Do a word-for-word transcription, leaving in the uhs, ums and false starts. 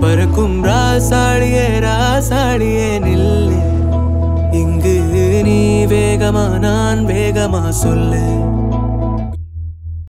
பறக்கும் ராசாடியே ராசாடியே நில்லு, இங்கு நீ வேகமா நான் வேகமா சொல்லு.